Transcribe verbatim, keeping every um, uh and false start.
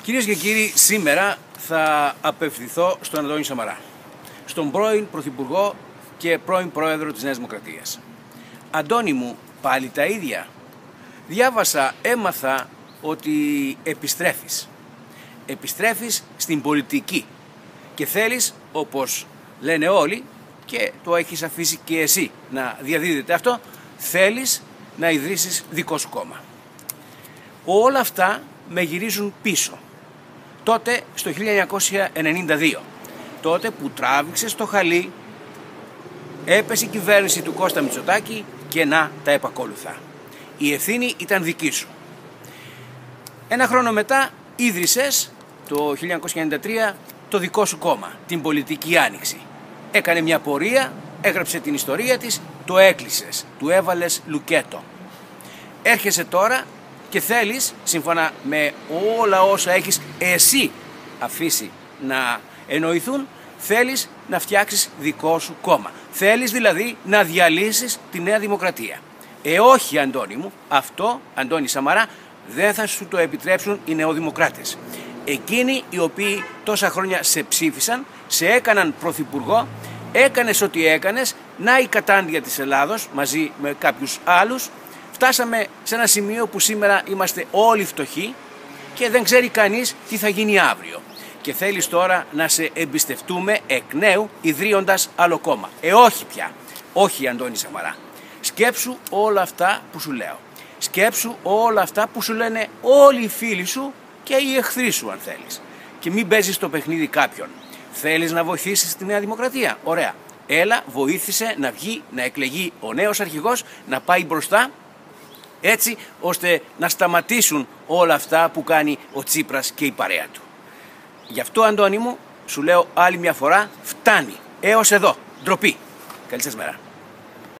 Κυρίες και κύριοι, σήμερα θα απευθυνθώ στον Αντώνη Σαμαρά, στον πρώην Πρωθυπουργό και πρώην Πρόεδρο της Νέας Δημοκρατίας. Αντώνη μου, πάλι τα ίδια. Διάβασα, έμαθα ότι επιστρέφεις. Επιστρέφεις στην πολιτική και θέλεις, όπως λένε όλοι, και το έχεις αφήσει και εσύ να διαδίδεται αυτό, θέλεις να ιδρύσεις δικό σου κόμμα. Όλα αυτά με γυρίζουν πίσω. Τότε στο χίλια εννιακόσια ενενήντα δύο, τότε που τράβηξες το χαλί, έπεσε η κυβέρνηση του Κώστα Μητσοτάκη και να τα επακόλουθα. Η ευθύνη ήταν δική σου. Ένα χρόνο μετά ίδρυσες το χίλια εννιακόσια ενενήντα τρία το δικό σου κόμμα, την Πολιτική Άνοιξη. Έκανε μια πορεία, έγραψε την ιστορία της, το έκλεισες, του έβαλες λουκέτο. Έρχεσαι τώρα και θέλεις, σύμφωνα με όλα όσα έχεις εσύ αφήσει να εννοηθούν, θέλεις να φτιάξεις δικό σου κόμμα. Θέλεις δηλαδή να διαλύσεις τη Νέα Δημοκρατία. Ε όχι, Αντώνη μου, αυτό, Αντώνη Σαμαρά, δεν θα σου το επιτρέψουν οι νεοδημοκράτες. Εκείνοι οι οποίοι τόσα χρόνια σε ψήφισαν, σε έκαναν πρωθυπουργό, έκανες ό,τι έκανες, να η κατάντια της Ελλάδος μαζί με κάποιους άλλους. Φτάσαμε σε ένα σημείο που σήμερα είμαστε όλοι φτωχοί και δεν ξέρει κανείς τι θα γίνει αύριο. Και θέλεις τώρα να σε εμπιστευτούμε εκ νέου ιδρύοντας άλλο κόμμα. Ε όχι πια, όχι Αντώνη Σαμαρά. Σκέψου όλα αυτά που σου λέω. Σκέψου όλα αυτά που σου λένε όλοι οι φίλοι σου και οι εχθροί σου αν θέλεις. Και μην παίζεις το παιχνίδι κάποιον. Θέλεις να βοηθήσεις τη Νέα Δημοκρατία. Ωραία. Έλα, βοήθησε να βγει, να εκλεγεί ο νέος αρχηγός, να πάει μπροστά, έτσι ώστε να σταματήσουν όλα αυτά που κάνει ο Τσίπρας και η παρέα του. Γι' αυτό, Αντώνη μου, σου λέω άλλη μια φορά, φτάνει. Έως εδώ. Ντροπή. Καλή σας μέρα.